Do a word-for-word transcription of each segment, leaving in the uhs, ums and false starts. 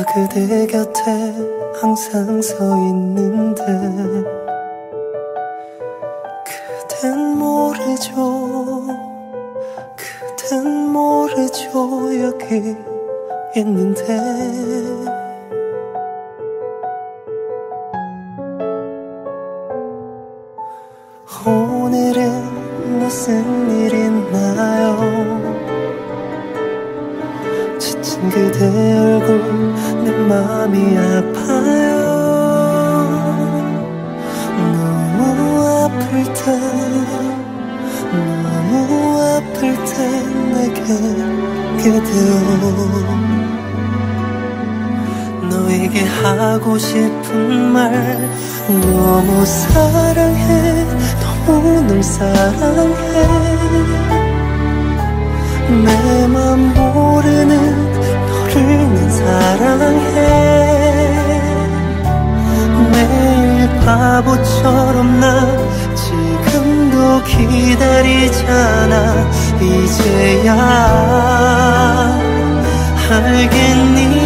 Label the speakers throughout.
Speaker 1: 그대 곁에 항상 서 있는데 그댄 모르죠, 그댄 모르죠 여기 있는데. 오늘은 무슨 일 있나요? 지친 그대 얼굴 내 맘이 아파요. 너무 아플 때, 너무 아플 때 내게 그대여 너에게 하고 싶은 말. 너무 사랑해, 너무 널 사랑해. 내 맘 모르는 너를 난 사랑해. 매일 바보처럼 나 지금도 기다리잖아. 이제야 알겠니?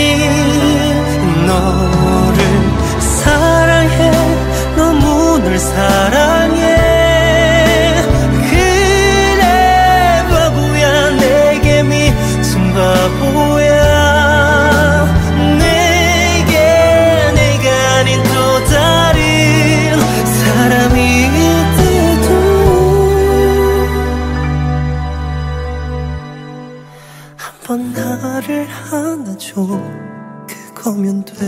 Speaker 1: 너를 사랑해, 너무 널 사랑해. 그래 바보야, 내게 미친 바보야. 내게 내가 아닌 또 다른 사람이 있대도 한번 나를 안아줘. 그거면 돼.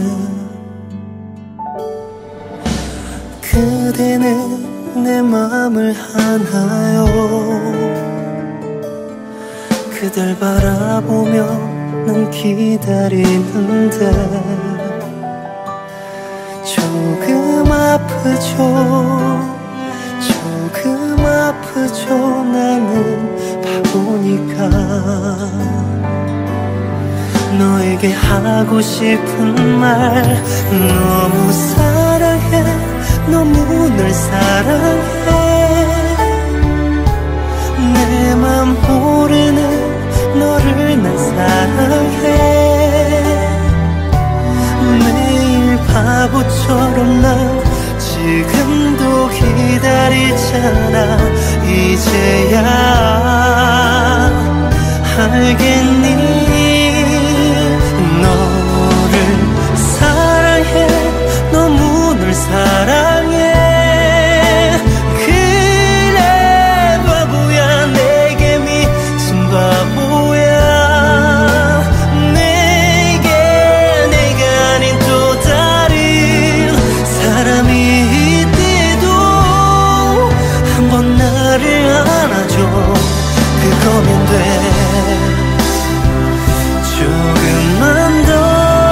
Speaker 1: 그대는 내 맘을 아나요? 그댈 바라보며 난 기다리는데 조금 아프죠, 조금 아프죠. 나는 바보니까 너에게 하고 싶은 말. 너무 사랑해, 너무 널 사랑해. 내 맘 모르는 너를 난 사랑해. 매일 바보처럼 난 지금도 기다리잖아. 이제야 알겠니? 너를 사랑해, 너무 널 사랑해. 그래 바보야, 내게 미친 바보야. 내게 내가 아닌 또 다른 사람이 있대도 한번 나를 안아줘. 그거면 돼. 조금만 더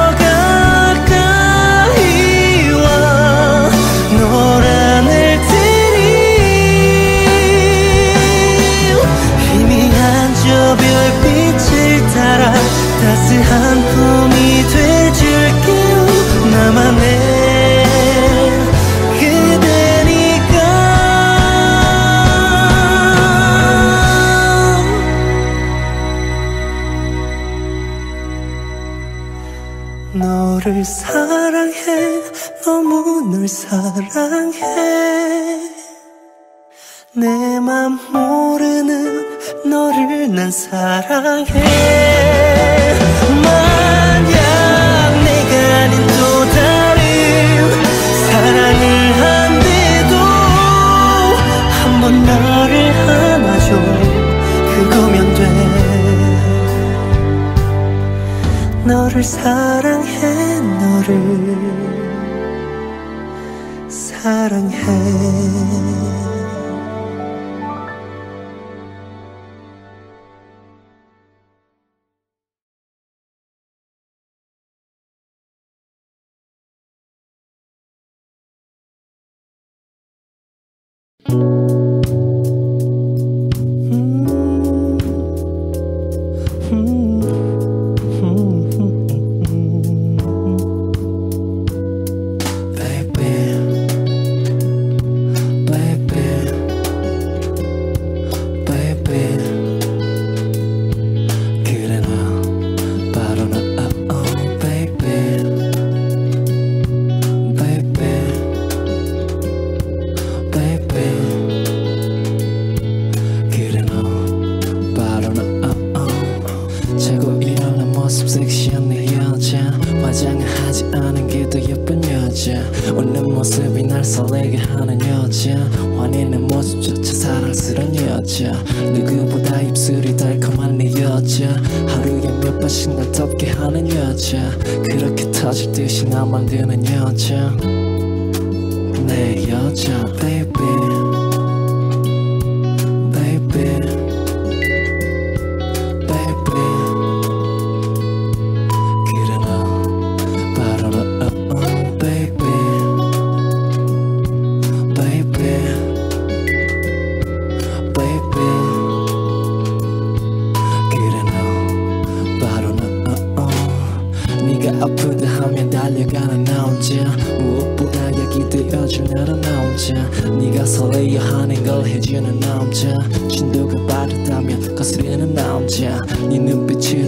Speaker 1: 가까이 와. 널 안을 테니 희미한 저 별빛을 따라 따스한 꿈이 돼줄게요. 나만의 너를 사랑해, 너무 널 사랑해. 내 맘 모르는 너를 난 사랑해. 만약 내가 아닌 또 다른 사랑을 한대도 한번 나를 안아줘. 그거면 돼. 너를 사랑해, 너를 사랑해.
Speaker 2: 자고 일어난 모습 섹시한 내 여자 화장을 하지 않은 게 더 예쁜 여자 웃는 모습이 날 설레게 하는 여자 화내는 모습조차 사랑스러운 여자 누구보다 입술이 달콤한 내 여자 하루에 몇 번씩 날 덥게 하는 여자 그렇게 터질 듯이 나 만드는 여자 내 여자 baby baby baby 그래 너 바로 너 oh, oh, baby baby baby 그래 너 바로 너 oh, oh. 네가 아프다 하면 달려가는 나 혼자 무엇보다 약이 되어줄 나는 나 혼자 네가 설레어 하는 걸 해주는 남자 진도가 빠르다면 거스르는 남자 네 눈빛을